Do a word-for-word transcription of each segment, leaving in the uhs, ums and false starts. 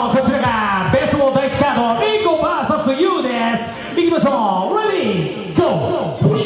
こちらがベースボール第一カードリコ ブイエスユー です。いきましょう。レディーゴー。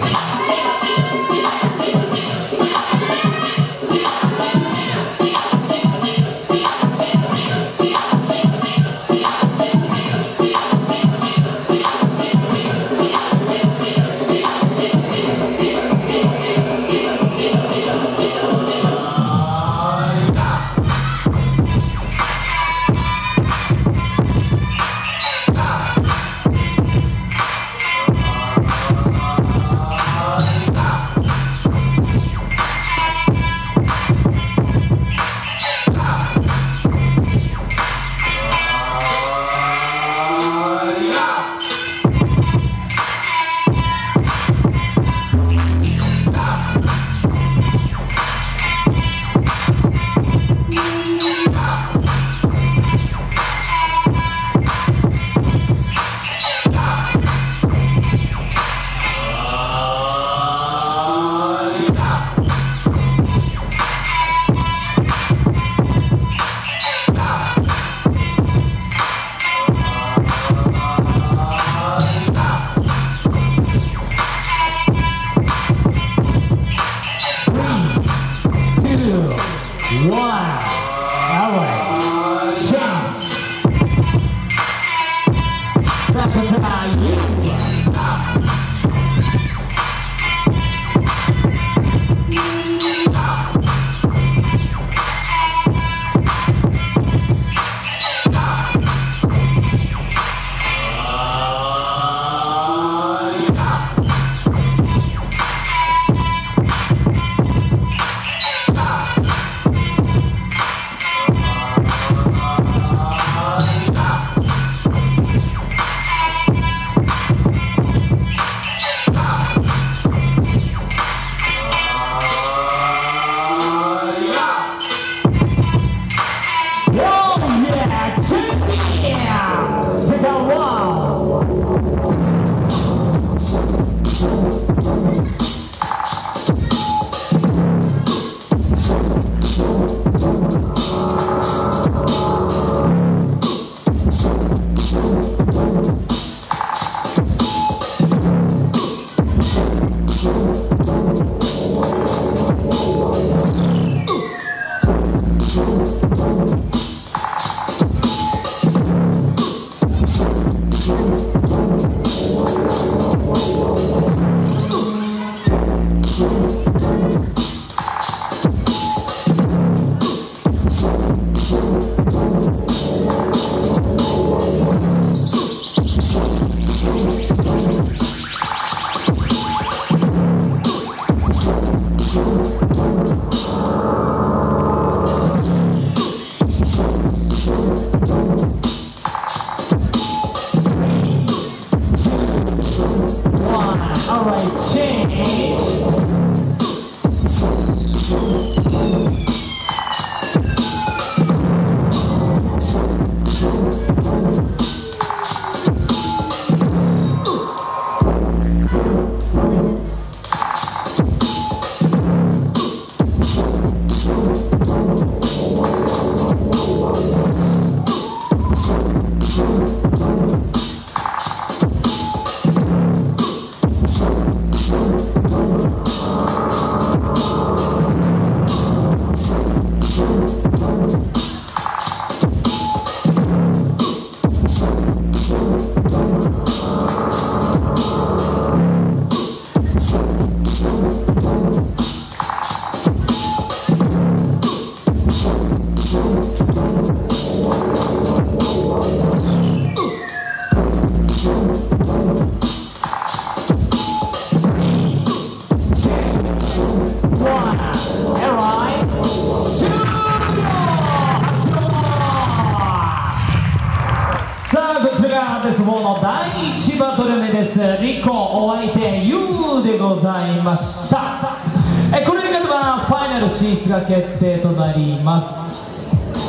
ベースボールのだいいちバトル目です。リコお相手 ユー でございました。えこれに勝てばファイナル進出が決定となります。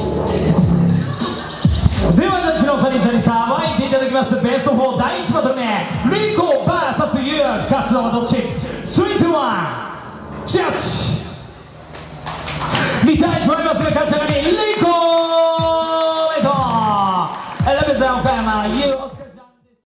ではジャッジのお二人にさばいていただきます。ベースフォーだいいちバトル目、リコ ブイエスユー、勝つのはどっち？スリー、ツー、ワン、ジャッジ。に対いち割りますが勝ち上がりリコレッド。 レザー岡山 You お疲れ様